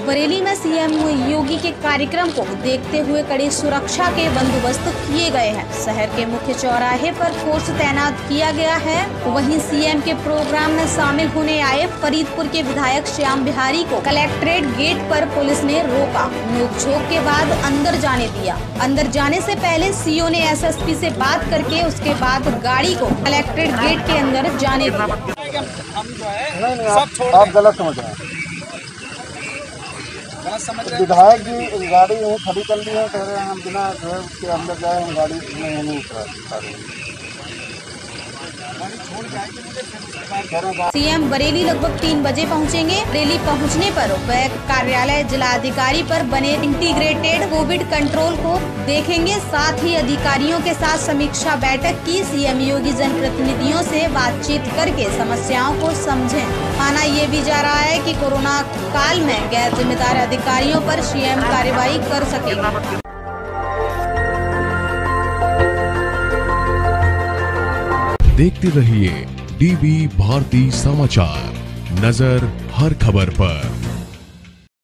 बरेली में सीएम योगी के कार्यक्रम को देखते हुए कड़ी सुरक्षा के बंदोबस्त किए गए हैं। शहर के मुख्य चौराहे पर फोर्स तैनात किया गया है। वहीं सीएम के प्रोग्राम में शामिल होने आए फरीदपुर के विधायक श्याम बिहारी को कलेक्ट्रेट गेट पर पुलिस ने रोका। नोकझोंक के बाद अंदर जाने दिया। अंदर जाने से पहले सीओ ने एसएसपी से बात करके उसके बाद गाड़ी को कलेक्ट्रेट गेट के अंदर जाने दिया। आप गलत समझ रहे हैं। विधायक जी गाड़ी यहीं खड़ी कर ली है, कह रहे हैं हम बिना जो है उसके अंदर जाए, हम गाड़ी में नहीं उतरा। सीएम बरेली लगभग 3 बजे पहुंचेंगे। बरेली पहुंचने पर वह कार्यालय जिलाधिकारी पर बने इंटीग्रेटेड कोविड कंट्रोल को देखेंगे। साथ ही अधिकारियों के साथ समीक्षा बैठक की। सीएम योगी जनप्रतिनिधियों से बातचीत करके समस्याओं को समझें। माना ये भी जा रहा है कि कोरोना काल में गैर जिम्मेदार अधिकारियों पर सीएम कार्रवाई कर सकेंगे। देखते रहिए डीवी भारती समाचार, नजर हर खबर पर।